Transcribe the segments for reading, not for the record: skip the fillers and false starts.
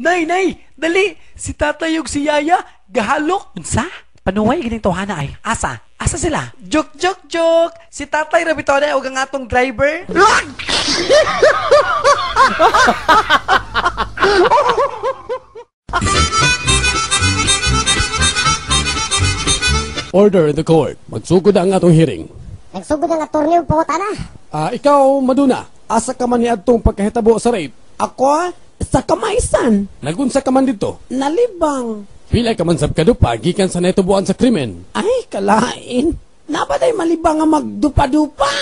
Nay, dali! Si tatay ug si yaya, gahalok! Unsa? Panuway gining tawhana ay. Asa? Asa sila? Joke! Si tatay rabito na ug ang atong driver. Order in the court. Magsugod ang atong hearing. Nagsugod ang attorney ug pangutana. Ikaw, Maduna, asa ka man ni adtong pagkahitabo sa rape? Ako, sa kamaysan, Nagunsa ka man dito? nalibang. Pila ka man sab kadupa gikan sa natubuan sa krimen. Ay, kalain. Nabaday malibang nga magdupa-dupa.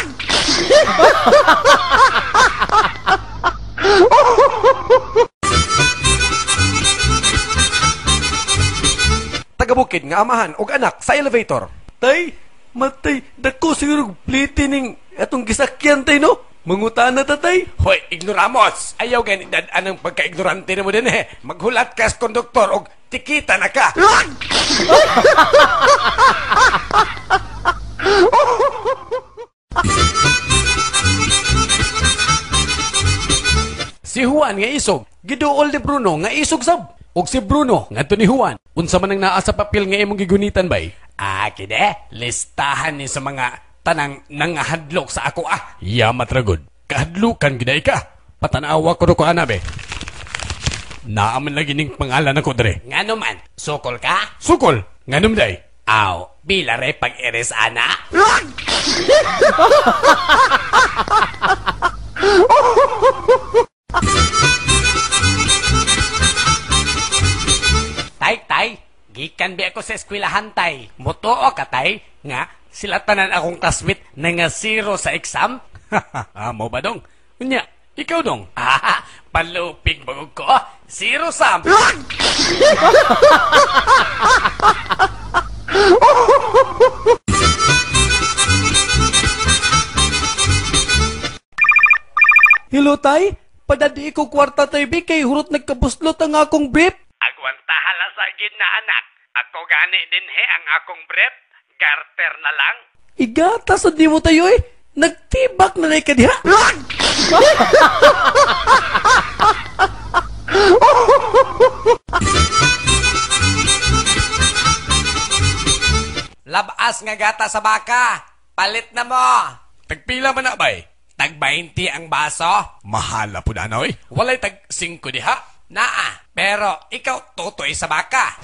Tagabukid nga amahan og anak sa elevator. Tay, matay, dako siguro pliti ning atong gisakyan tay no? Mangutana ta tay. Hoy, ignoramos! Ayaw ganit anang pagka-ignorante na mo din eh. Maghulat ka sa konduktor o tikita na ka! Si Juan nga isog, giduol ni Bruno nga isog sab. Og si Bruno nga ni Juan, unsa man ang naa sa papel nga imong gigunitan bay? Kide, listahan ni sa mga tanang nangahadlok sa ako Yamat ragod. Kahadlukan giday ka. Patanawa ko ko anabe. Naaman lagi ning pangalan ako dre. Ngano man, sukol ka? Sukol, nganum day. Aw, bilare pag-iris ana? Tay, gikan bi ako sa eskwelahan tay. Mutuo ka tay, nga sila tanan akong classmate na nga zero sa exam. Amo ba dong? Unya, ikaw dong. Palupig bagog ko. Zero sam. Hello tay, padadi ko kwarta tay bi kay hurot nagkabuslot ang akong brief. Agwantahala sa gid na anak. Ako gani din he ang akong brief. Garter na lang. Igata sa di mo tayo eh. Nagtibak na na ka diha. Labas nga gata sa baka. Palit na mo. Tagpila man na bay? Tag 20 ang baso. Mahala po na oy. Walay tag 5 diha. Naa. Pero ikaw tutoy sa baka.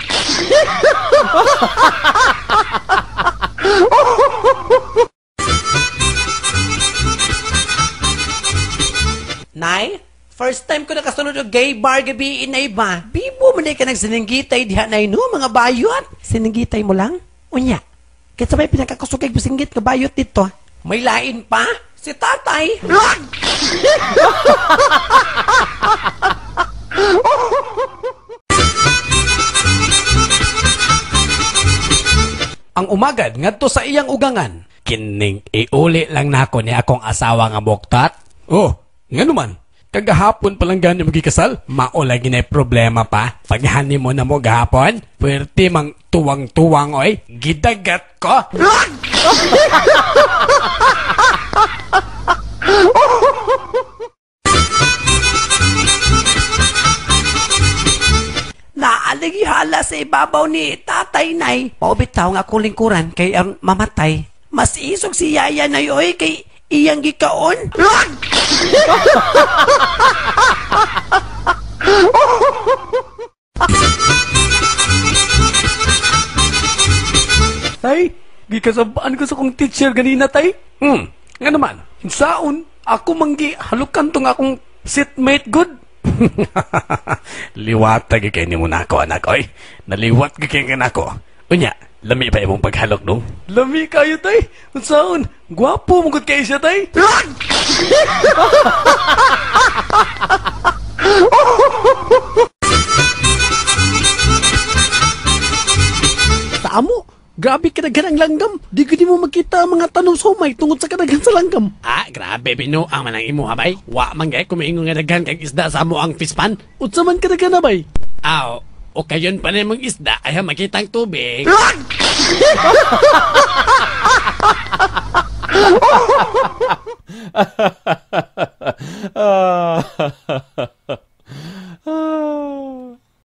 Nay, first time ko nakasunod og gay bar gabi inay ba? Bibo man ka nagsininggitay diha nay no mga bayot. Sininggitay mo lang? Unya. Kaya sabay pinakakusugay businggit ka bayot dito. May lain pa? Si tatay. Ang umagad ngadto sa iyang ugangan. Kining iuli lang nako ni akong asawa nga buktat. Oh, ngano man? Kagahapon pa lang gani magikasal? Mao lagi na problema pa. Paghani mo na mo gahapon, pwerte mang tuwang-tuwang oy. Gidagat ko. Naalagi hala sa ibabaw ni tatay nay. Paubitaw nga akong lingkuran kay ang mamatay. Mas isog si yaya na yoy kay iyang gikaon. Tay, gikasabaan ko sa kong teacher ganina tay. Nga naman, saon, ako manggi halukan tong akong seatmate good. Liwat kay ni mo nako anak oy. Naliwat kay nako. Unya, lami ba imong paghalok no? Lami kayo tay. Unsaon, gwapo mong gud kay siya tay. Sa amo, grabe kadaghan ang langgam. Di ko di mo makita ang mga tanong sumay tungod sa kadaghan sa langgam. Grabe binuang man ang imo habay. Wa man gay kumiingon nga daghan kag isda sa amo ang pispan. Unsa man kadaghan na bay? O kayon pa na mong isda ay makitang tubig.